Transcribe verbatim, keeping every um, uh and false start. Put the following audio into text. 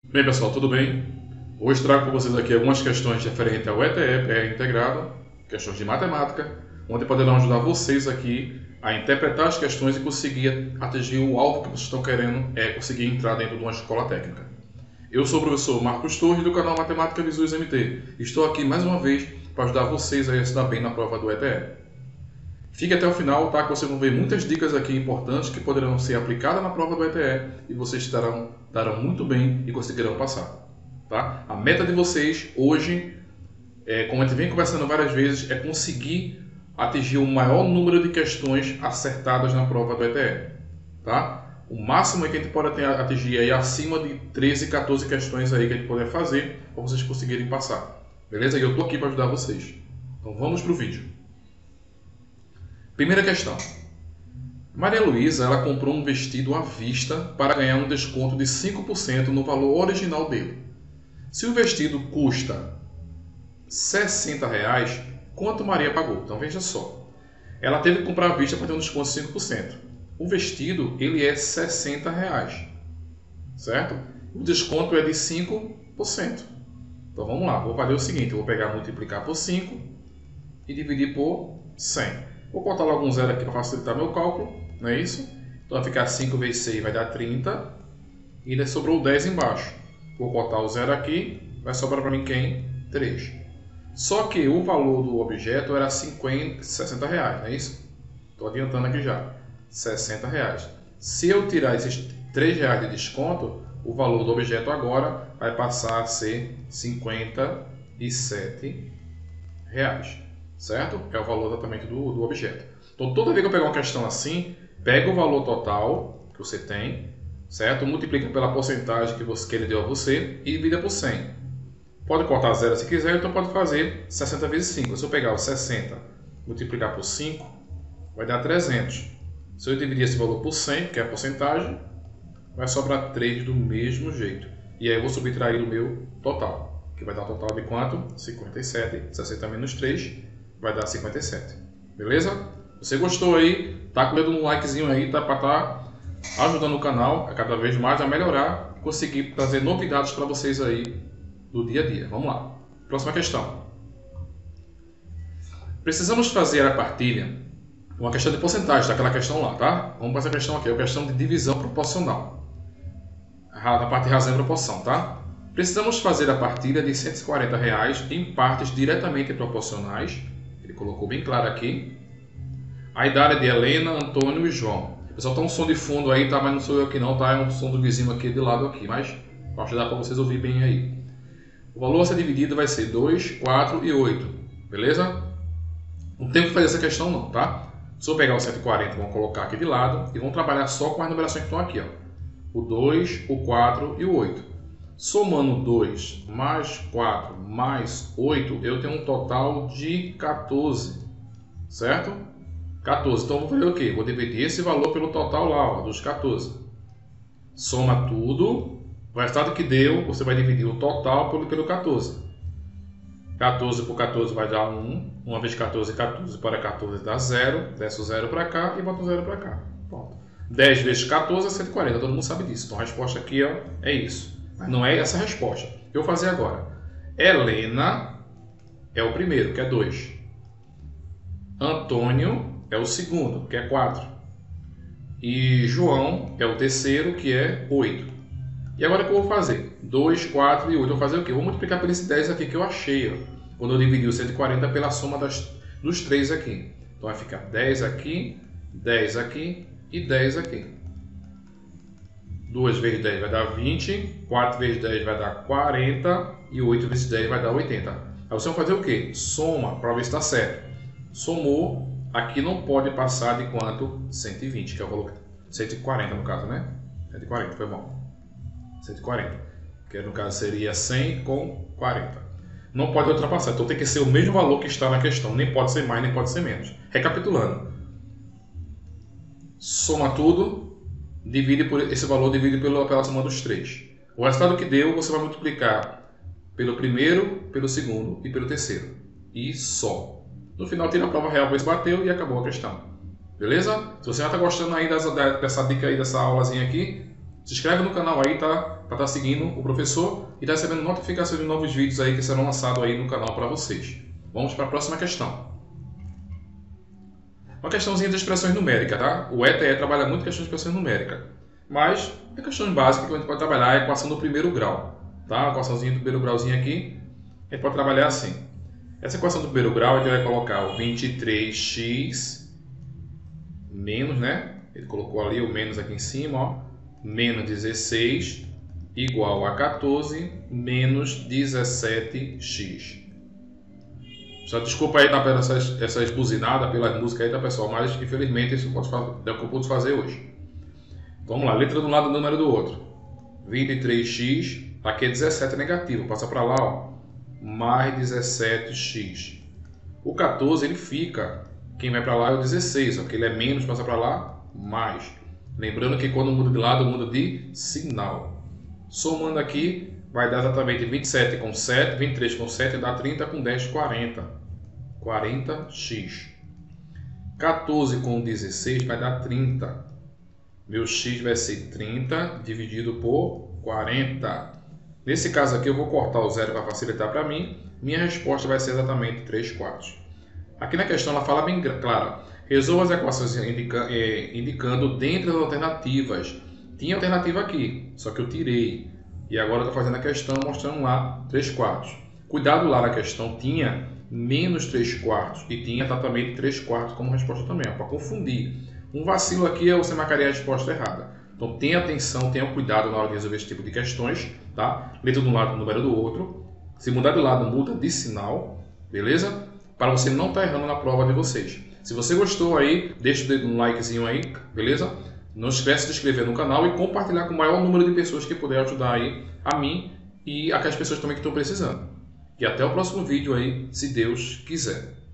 Bem pessoal, tudo bem? Hoje trago para vocês aqui algumas questões referentes ao E T E, P E integrado, questões de matemática, onde poderão ajudar vocês aqui a interpretar as questões e conseguir atingir o alvo que vocês estão querendo, é conseguir entrar dentro de uma escola técnica. Eu sou o professor Marcos Torres do canal Matemática Visuais M T. Estou aqui mais uma vez para ajudar vocês a se dar bem na prova do E T E. Fique até o final, tá? Que vocês vão ver muitas dicas aqui importantes que poderão ser aplicadas na prova do E T E e vocês estarão, estarão muito bem e conseguirão passar. Tá? A meta de vocês hoje, é, como a gente vem conversando várias vezes, é conseguir atingir o maior número de questões acertadas na prova do E T E. Tá? O máximo é que a gente pode atingir aí acima de treze, quatorze questões aí que a gente puder fazer para vocês conseguirem passar. Beleza? E eu estou aqui para ajudar vocês. Então vamos para o vídeo. Primeira questão. Maria Luísa ela comprou um vestido à vista para ganhar um desconto de cinco por cento no valor original dele. Se o vestido custa sessenta reais, quanto Maria pagou? Então veja só. Ela teve que comprar à vista para ter um desconto de cinco por cento. O vestido ele é sessenta reais, certo? O desconto é de cinco por cento. Então vamos lá, vou fazer o seguinte, eu vou pegar multiplicar por cinco e dividir por cem. Vou botar logo um zero aqui para facilitar meu cálculo, não é isso? Então vai ficar cinco vezes seis vai dar trinta e ainda sobrou dez embaixo. Vou botar o zero aqui, vai sobrar para mim quem? três. Só que o valor do objeto era cinquenta, sessenta reais, não é isso? Estou adiantando aqui já. sessenta reais. Se eu tirar esses três reais de desconto, o valor do objeto agora vai passar a ser cinquenta e sete reais. Certo? É o valor exatamente do, do objeto. Então, toda vez que eu pegar uma questão assim, pega o valor total que você tem, certo? Multiplica pela porcentagem que, você, que ele deu a você e divida por cem. Pode cortar zero se quiser, então pode fazer sessenta vezes cinco. Se eu pegar o sessenta multiplicar por cinco, vai dar trezentos. Se eu dividir esse valor por cem, que é a porcentagem, vai sobrar três do mesmo jeito. E aí eu vou subtrair o meu total, que vai dar um total de quanto? cinquenta e sete. sessenta menos três vai dar cinquenta e sete. Beleza? Você gostou aí? Tá com o dedo no likezinho aí, tá? Para estar tá ajudando o canal a cada vez mais a melhorar, conseguir trazer novidades para vocês aí do dia a dia. Vamos lá. Próxima questão. Precisamos fazer a partilha, uma questão de porcentagem daquela questão lá, tá? Vamos para essa questão aqui, é a questão de divisão proporcional. Na parte de razão e proporção, tá? Precisamos fazer a partilha de cento e quarenta reais em partes diretamente proporcionais. Ele colocou bem claro aqui. A idade de Helena, Antônio e João. Pessoal, tá um som de fundo aí, tá? Mas não sou eu aqui não, tá? É um som do vizinho aqui de lado aqui, mas acho que dá para vocês ouvir bem aí. O valor a ser dividido vai ser dois, quatro e oito, beleza? Não tem que fazer essa questão não, tá? Se eu pegar o cento e quarenta, vamos colocar aqui de lado e vamos trabalhar só com as numerações que estão aqui, ó. O dois, o quatro e o oito. Somando dois mais quatro mais oito, eu tenho um total de quatorze, certo? quatorze. Então, vou fazer o quê? Vou dividir esse valor pelo total lá, ó, dos quatorze. Soma tudo. O resultado que deu, você vai dividir o total pelo, pelo quatorze. quatorze por quatorze vai dar um. um vezes quatorze, quatorze para quatorze dá zero. Desce o zero para cá e bota o zero para cá. Pronto. dez vezes quatorze é cento e quarenta. Todo mundo sabe disso. Então, a resposta aqui ó, é isso. Mas não é essa a resposta. Eu vou fazer agora. Helena é o primeiro, que é dois. Antônio é o segundo, que é quatro. E João é o terceiro, que é oito. E agora o que eu vou fazer? dois, quatro e oito. Eu vou fazer o quê? Eu vou multiplicar por esse dez aqui que eu achei. Ó, quando eu dividi o cento e quarenta pela soma das, dos três aqui. Então vai ficar dez aqui, dez aqui e dez aqui. duas vezes dez vai dar vinte, quatro vezes dez vai dar quarenta e oito vezes dez vai dar oitenta. Aí você vai fazer o quê? Soma para ver se está certo. Somou, aqui não pode passar de quanto? cento e vinte, que é o valor. cento e quarenta no caso, né? cento e quarenta, foi bom. cento e quarenta, que no caso seria cem com quarenta. Não pode ultrapassar, então tem que ser o mesmo valor que está na questão. Nem pode ser mais, nem pode ser menos. Recapitulando. Soma tudo. Divide por esse valor divide pela, pela soma dos três. O resultado que deu, você vai multiplicar pelo primeiro, pelo segundo e pelo terceiro. E só. No final, tira a prova real, ver se bateu e acabou a questão. Beleza? Se você já está gostando aí dessa, dessa dica aí, dessa aulazinha aqui, se inscreve no canal aí, tá? para estar seguindo o professor e estar recebendo notificações de novos vídeos aí que serão lançados aí no canal para vocês. Vamos para a próxima questão. Uma questãozinha de expressões numéricas, tá? O E T E trabalha muito questões de expressões numéricas, mas é questão básica que a gente pode trabalhar a equação do primeiro grau, tá? A equaçãozinha do primeiro grauzinho aqui, a gente pode trabalhar assim. Essa equação do primeiro grau a gente vai colocar o vinte e três x menos, né? Ele colocou ali o menos aqui em cima, ó, menos dezesseis igual a quatorze menos dezessete x. Só desculpa aí tá, essa, essa esbuzinada pelas músicas aí, tá, pessoal? Mas infelizmente isso pode fazer, é o que eu pude fazer hoje. Vamos lá, letra de um lado, número do outro. vinte e três x, aqui é dezessete negativo, passa para lá, ó, mais dezessete x. O quatorze ele fica, quem vai para lá é o dezesseis, ó, que ele é menos, passa para lá, mais. Lembrando que quando muda de lado, muda de sinal. Somando aqui, vai dar exatamente vinte e sete com sete, vinte e três com sete, dá trinta com dez, quarenta. quarenta x. quatorze com dezesseis vai dar trinta. Meu x vai ser trinta dividido por quarenta. Nesse caso aqui eu vou cortar o zero para facilitar para mim. Minha resposta vai ser exatamente três quartos. Aqui na questão ela fala bem clara. Resolva as equações indica, é, indicando dentre as alternativas. Tinha alternativa aqui, só que eu tirei. E agora eu estou fazendo a questão mostrando lá três quartos. Cuidado, lá na questão tinha menos três quartos e tinha exatamente três quartos como resposta também, para confundir. Um vacilo aqui é você marcar a resposta errada. Então tenha atenção, tenha cuidado na hora de resolver esse tipo de questões, tá? Letra de um lado, número do outro. Se mudar de lado, muda de sinal, beleza? Para você não estar errando na prova de vocês. Se você gostou aí, deixa o dedo no likezinho aí, beleza? Não esquece de se inscrever no canal e compartilhar com o maior número de pessoas que puder ajudar aí a mim e aquelas pessoas também que estão precisando. E até o próximo vídeo aí, se Deus quiser.